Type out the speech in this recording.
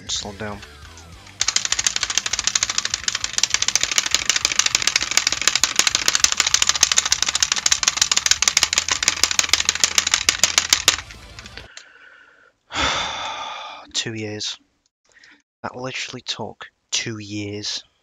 Slow down. Two years. That literally took 2 years.